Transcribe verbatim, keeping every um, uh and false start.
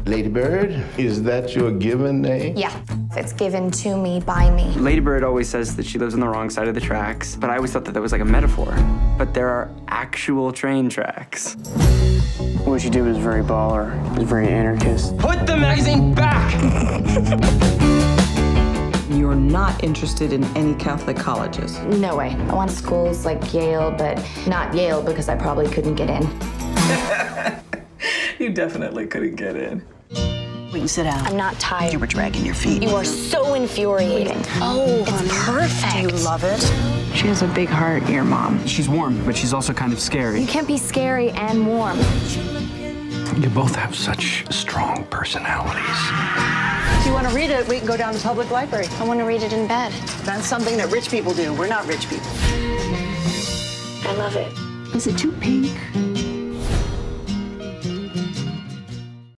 Ladybird, is that your given name? Yeah, it's given to me by me. Ladybird always says that she lives on the wrong side of the tracks, but I always thought that that was like a metaphor. But there are actual train tracks. What you did was very baller. It was very anarchist. Put the magazine back! You're not interested in any Catholic colleges? No way. I want schools like Yale, but not Yale because I probably couldn't get in. You definitely couldn't get in. We can sit down. I'm not tired. You were dragging your feet. You are so infuriating. Oh, it's honey. perfect. Do you love it? She has a big heart, your mom. She's warm, but she's also kind of scary. You can't be scary and warm. You both have such strong personalities. If you want to read it, we can go down to the public library. I want to read it in bed. That's something that rich people do. We're not rich people. I love it. Is it too pink?